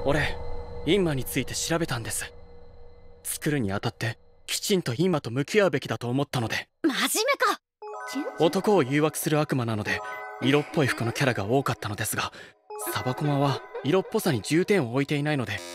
俺インマについて調べたんです。作るにあたってきちんとインマと向き合うべきだと思ったので。 真面目か。 男を誘惑する悪魔なので色っぽい服のキャラが多かったのですが、サバコマは色っぽさに重点を置いていないので